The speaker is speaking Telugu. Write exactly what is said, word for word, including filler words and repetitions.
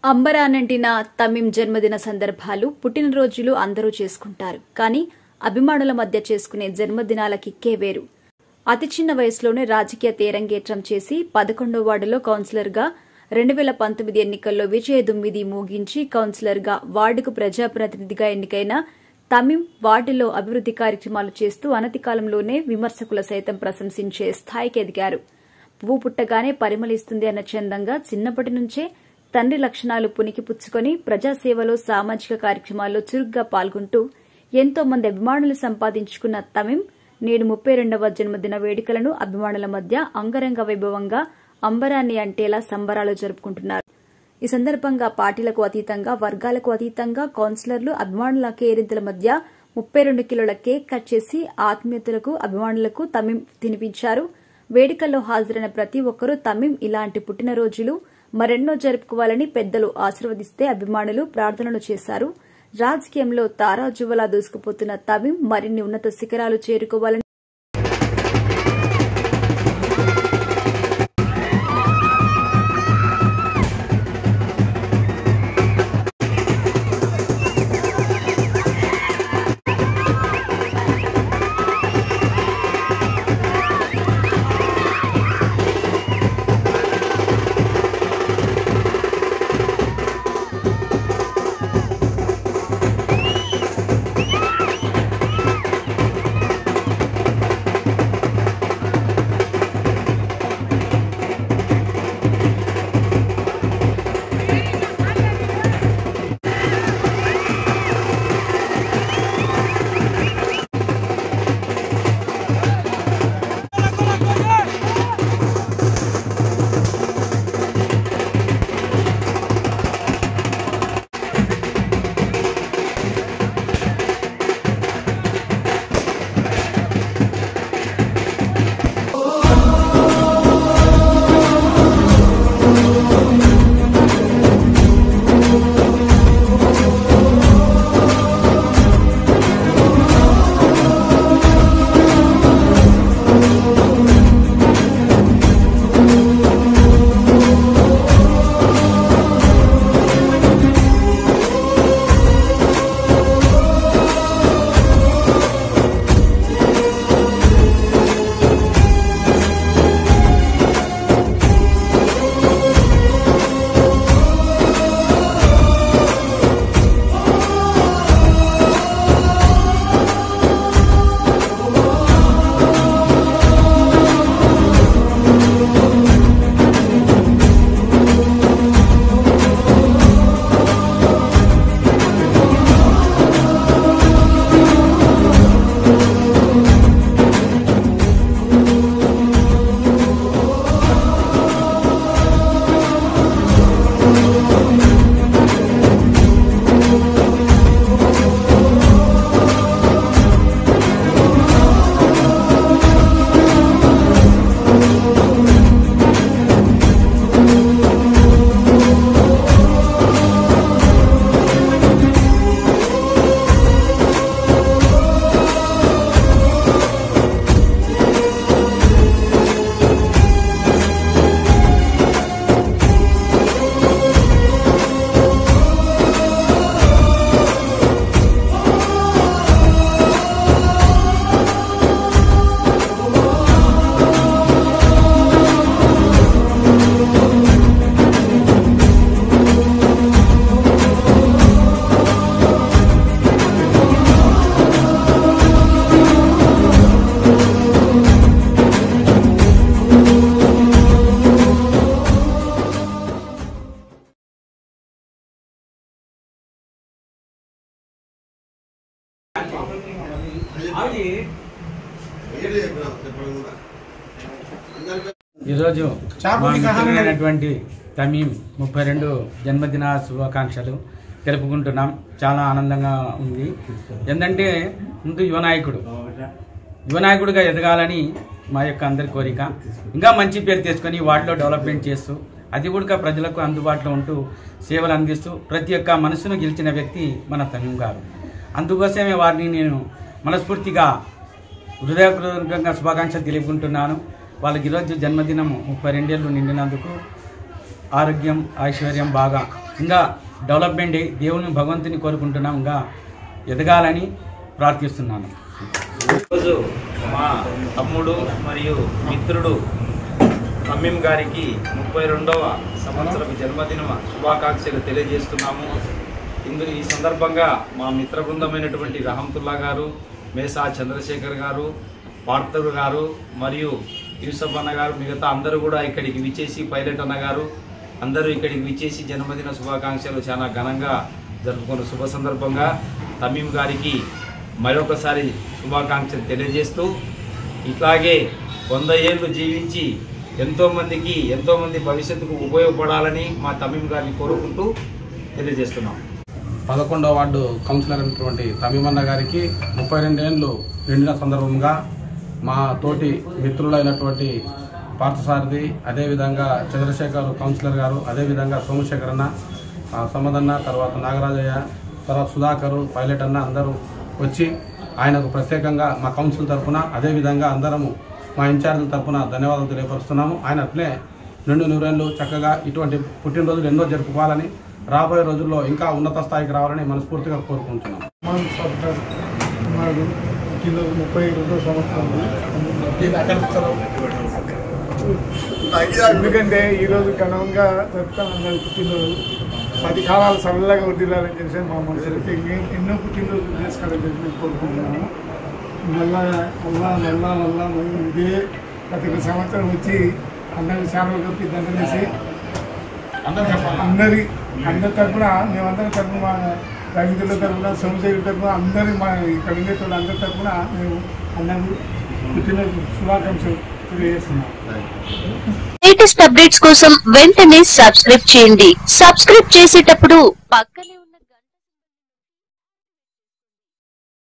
అంబరానంటిన తమీం జన్మదిన సందర్భాలు పుట్టినరోజులు అందరూ చేసుకుంటారు. కానీ అభిమానుల మధ్య చేసుకునే జన్మదినాల కిక్కే వేరు. అతి చిన్న వయసులోనే రాజకీయ తేరంగేట్రం చేసి పదకొండో వార్డులో కౌన్సిలర్గా రెండు వేల పంతొమ్మిది ఎన్నికల్లో విజయ దుమ్మిది మోగించి కౌన్సిలర్గా వార్డుకు ప్రజాప్రతినిధిగా ఎన్నికైన తమీం వార్డులో అభివృద్ది కార్యక్రమాలు చేస్తూ అనతి కాలంలోనే విమర్శకుల సైతం ప్రశంసించే స్థాయికి ఎదిగారు. పువ్వు పుట్టగానే పరిమళిస్తుంది అన్న చందంగా చిన్నప్పటి నుంచే తండ్రి లక్షణాలు పుణికిపుచ్చుకొని ప్రజాసేవలో సామాజిక కార్యక్రమాల్లో చురుగ్గా పాల్గొంటూ ఎంతో మంది అభిమానులు సంపాదించుకున్న తమీం నేడు ముప్పై రెండవ జన్మదిన వేడుకలను అభిమానుల మధ్య అంగరంగ వైభవంగా అంబరాన్ని అంటేలా సంబరాలు జరుపుకుంటున్నారు. ఈ సందర్భంగా పార్టీలకు అతీతంగా వర్గాలకు అతీతంగా కౌన్సిలర్లు అభిమానుల కేరింతల మధ్య ముప్పై రెండు కిలోల కేక్ కట్ చేసి ఆత్మీయులకు అభిమానులకు తమీం తినిపించారు. వేడుకల్లో హాజరైన ప్రతి ఒక్కరూ తమీం ఇలాంటి పుట్టినరోజులు మరెన్నో జరుపుకోవాలని పెద్దలు ఆశీర్వదిస్తే అభిమానులు ప్రార్థనలు చేశారు. రాజకీయంలో తారాజువలా దూసుకుపోతున్న తమీం మరిన్ని ఉన్నత శిఖరాలు చేరుకోవాలని ఈరోజు మా మిత్రులైనటువంటి తమీం ముప్పై రెండు జన్మదిన శుభాకాంక్షలు తెలుపుకుంటున్నాం. చాలా ఆనందంగా ఉంది. ఏంటంటే ముందు యువనాయకుడు యువనాయకుడిగా ఎదగాలని మా యొక్క అందరి కోరిక. ఇంకా మంచి పేరు తెచ్చుకొని వాటిలో డెవలప్మెంట్ చేస్తూ అది కూడా ప్రజలకు అందుబాటులో ఉంటూ సేవలు అందిస్తూ ప్రతి ఒక్క మనసును గెలిచిన వ్యక్తి మన తమీం గారు. అందుకోసమే వారిని నేను మనస్ఫూర్తిగా హృదయపూర్వకంగా శుభాకాంక్షలు తెలుపుకుంటున్నాను. వాళ్ళకి ఈరోజు జన్మదినం ముప్పై రెండేళ్ళు నిండినందుకు ఆరోగ్యం ఐశ్వర్యం బాగా ఇంకా డెవలప్మెంట్ దేవుని భగవంతుని కోరుకుంటున్నాం, ఇంకా ఎదగాలని ప్రార్థిస్తున్నాను. ఈరోజు మా తమ్ముడు మరియు మిత్రుడు తమీం గారికి ముప్పై రెండవ సంవత్సరం జన్మదిన శుభాకాంక్షలు తెలియజేస్తున్నాము. ఇందులో ఈ సందర్భంగా మా మిత్ర బృందమైనటువంటి రహమతుల్లా గారు, మేసా చంద్రశేఖర్ గారు, పార్థర్ గారు మరియు యూసఫ్ అన్న గారు, మిగతా అందరూ కూడా ఇక్కడికి విచ్చేసి, పైలట్ అన్న గారు అందరూ ఇక్కడికి విచ్చేసి జన్మదిన శుభాకాంక్షలు చాలా ఘనంగా జరుపుకున్న శుభ సందర్భంగా తమీం గారికి మరొకసారి శుభాకాంక్షలు తెలియజేస్తూ, ఇట్లాగే వంద ఏళ్ళు జీవించి ఎంతోమందికి ఎంతోమంది భవిష్యత్తుకు ఉపయోగపడాలని మా తమీం గారిని కోరుకుంటూ తెలియజేస్తున్నాం. పదకొండవ వార్డు కౌన్సిలర్ అయినటువంటి తమీమన్న గారికి ముప్పై రెండేళ్ళు నిండిన సందర్భంగా మా తోటి మిత్రులైనటువంటి పార్థసారథి, అదేవిధంగా చంద్రశేఖర్ కౌన్సిలర్ గారు, అదేవిధంగా సోమశేఖర్ అన్న, సమదన్న, తర్వాత నాగరాజయ్య, తర్వాత సుధాకరు, పైలట్ అన్న అందరూ వచ్చి ఆయనకు ప్రత్యేకంగా మా కౌన్సిల్ తరఫున, అదేవిధంగా అందరము మా ఇన్ఛార్జీల తరఫున ధన్యవాదాలు తెలియపరుస్తున్నాము. ఆయన అట్లే రెండు నూరేళ్ళు చక్కగా ఇటువంటి పుట్టినరోజులు ఎన్నో జరుపుకోవాలని, రాబోయే రోజుల్లో ఇంకా ఉన్నత స్థాయికి రావాలని మనస్ఫూర్తిగా కోరుకుంటున్నాం. ముప్పై రెండో సంవత్సరం. ఎందుకంటే ఈరోజు ఘనంగా జరుపుతాను పుట్టినరోజు. పది కాలాలు సరళగా వడ్డీలాలని చెప్పి మా మనసులకి ఎన్నో పుట్టినరోజు చేసుకోవాలని చెప్పి కోరుకుంటున్నాము. మళ్ళా మళ్ళా మళ్ళా మళ్ళా మళ్ళీ ఇదే ప్రతి సంవత్సరం వచ్చి అందరికి సేవలు కప్పి దండలేసి అందరి అందరి తరఫున మేమందరి తరఫున, మా రైతుల తరఫున, సోమశేఖర్ తరఫున, అందరి మా ఇక్కడ ఉండేటువంటి అందరి తరఫున మేము అందరూ పుట్టినరోజు శుభాకాంక్షలు తెలియజేస్తున్నాం. లేటెస్ట్ అప్డేట్స్ కోసం వెంటనే సబ్స్క్రైబ్ చేయండి. సబ్స్క్రైబ్ చేసేటప్పుడు పక్కనే